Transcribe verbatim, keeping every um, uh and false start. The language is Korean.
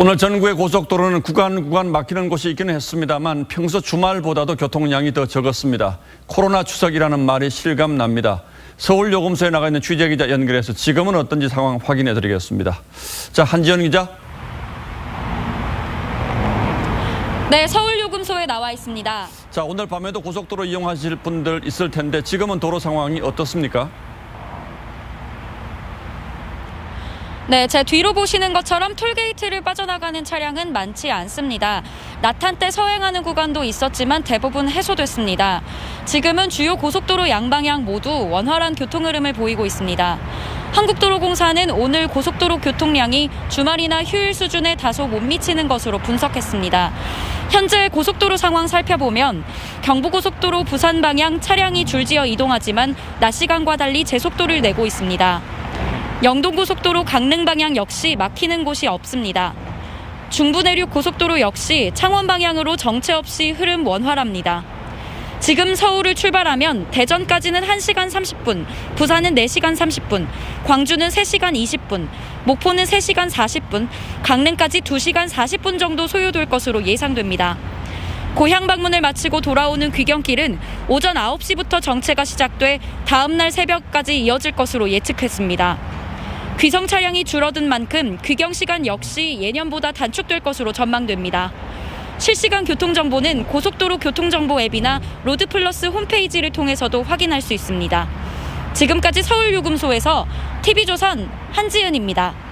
오늘 전국의 고속도로는 구간 구간 막히는 곳이 있기는 했습니다만 평소 주말보다도 교통량이 더 적었습니다. 코로나 추석이라는 말이 실감납니다. 서울요금소에 나가 있는 취재기자 연결해서 지금은 어떤지 상황 확인해 드리겠습니다. 자, 한지연 기자. 네, 서울요금소에 나와 있습니다. 자, 오늘 밤에도 고속도로 이용하실 분들 있을 텐데 지금은 도로 상황이 어떻습니까? 네, 제 뒤로 보시는 것처럼 톨게이트를 빠져나가는 차량은 많지 않습니다. 낮한때 서행하는 구간도 있었지만 대부분 해소됐습니다. 지금은 주요 고속도로 양방향 모두 원활한 교통 흐름을 보이고 있습니다. 한국도로공사는 오늘 고속도로 교통량이 주말이나 휴일 수준에 다소 못 미치는 것으로 분석했습니다. 현재 고속도로 상황 살펴보면 경부고속도로 부산 방향 차량이 줄지어 이동하지만 낮 시간과 달리 제속도를 내고 있습니다. 영동고속도로 강릉 방향 역시 막히는 곳이 없습니다. 중부내륙 고속도로 역시 창원 방향으로 정체 없이 흐름 원활합니다. 지금 서울을 출발하면 대전까지는 한 시간 삼십 분, 부산은 네 시간 삼십 분, 광주는 세 시간 이십 분, 목포는 세 시간 사십 분, 강릉까지 두 시간 사십 분 정도 소요될 것으로 예상됩니다. 고향 방문을 마치고 돌아오는 귀경길은 오전 아홉 시부터 정체가 시작돼 다음 날 새벽까지 이어질 것으로 예측했습니다. 귀성 차량이 줄어든 만큼 귀경 시간 역시 예년보다 단축될 것으로 전망됩니다. 실시간 교통정보는 고속도로 교통정보 앱이나 로드플러스 홈페이지를 통해서도 확인할 수 있습니다. 지금까지 서울요금소에서 티비조선 한지은입니다.